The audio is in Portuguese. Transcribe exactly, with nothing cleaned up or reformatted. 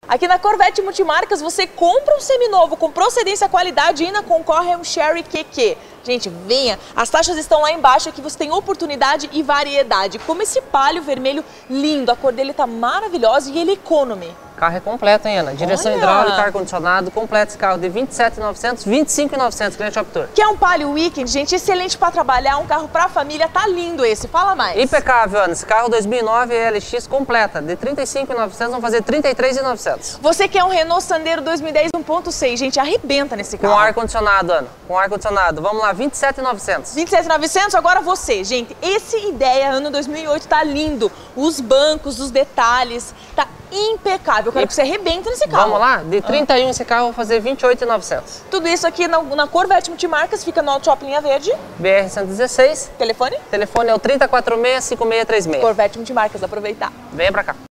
Aqui na Corvette Multimarcas você compra um seminovo com procedência, qualidade e ainda concorre a um Chery Q Q. Gente, venha, as taxas estão lá embaixo, aqui você tem oportunidade e variedade. Como esse Palio vermelho lindo, a cor dele tá maravilhosa e ele é economy. O carro é completo, hein, Ana? Direção Olha! hidráulica, ar-condicionado, completo esse carro de vinte e sete mil e novecentos, vinte e cinco mil e novecentos, cliente optor. Que é um Palio Weekend, gente, excelente para trabalhar, um carro para família, tá lindo esse, fala mais. Impecável, Ana, esse carro dois mil e nove é L X completa, de trinta e cinco mil e novecentos, vamos fazer trinta e três mil e novecentos. Você quer um Renault Sandero dois mil e dez um ponto seis, gente, arrebenta nesse carro. Com ar-condicionado, Ana, com ar-condicionado, vamos lá, vinte e sete mil e novecentos. vinte e sete mil e novecentos, agora você, gente, esse ideia ano dois mil e oito tá lindo, os bancos, os detalhes, tá impecável, eu quero E... que você arrebenta nesse carro. Vamos lá, de trinta e um ah. esse carro, vou fazer vinte e oito mil e novecentos. Tudo isso aqui na, na Corvette Multimarcas, fica no Auto Shopping Linha Verde. B R cento e dezesseis. Telefone? Telefone é o trinta e quatro seis, cinco seis três seis. Corvette Multimarcas, aproveitar. Venha pra cá.